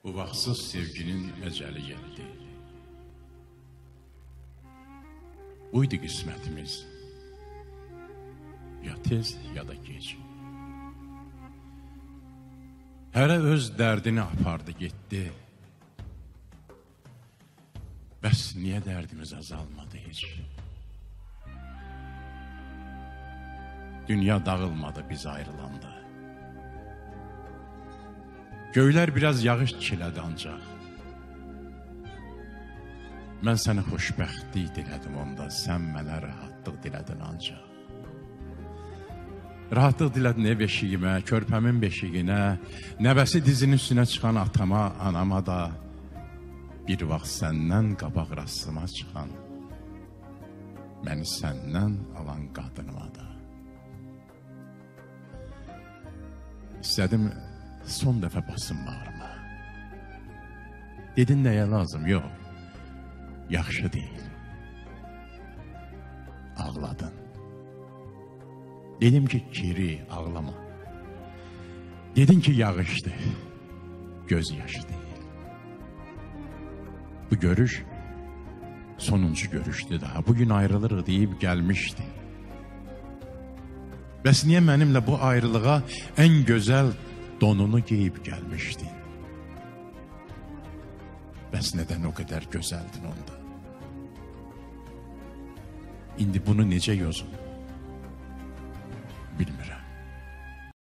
Bu vaxtsız sevginin əcəli getdi. Buydu qismətimiz. Ya tez ya da gec. Hərə öz dərdini apardı getdi. Bəs niyə dərdimiz azalmadı heç? Dünya dağılmadı biz ayrılanda. Göylər biraz yağış çilədi ancaq. Mən sənə xoşbəxtlik dilədim onda, sən mənə rahatlıq dilədin ancaq. Rahatlıq dilədin ev eşiyimə, körpəmin beşiyinə, nəvəsi dizinin üstünə çıxan atama, anama da, bir vaxt səndən qabaq rastıma çıxan, məni səndən alan qadınıma da. İstədim son dəfə basın bağrıma. Dedin nəyə lazım? Yox, yaxşı deyil. Ağladın. Dedim ki, geri ağlama. Dedin ki, yağışdı, göz yaşı deyil. Bu görüş sonuncu görüşdü daha. Bugün ayrılırıq deyib gəlmişdi. Bəs niyə mənimlə bu ayrılığa ən gözəl donunu geyib gəlmişdin? Bəs nədən o qədər gözəldin onda? İndi bunu necə yozum? Bilmirəm.